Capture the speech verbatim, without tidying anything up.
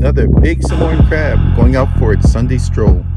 another big Samoan crab going out for its Sunday stroll.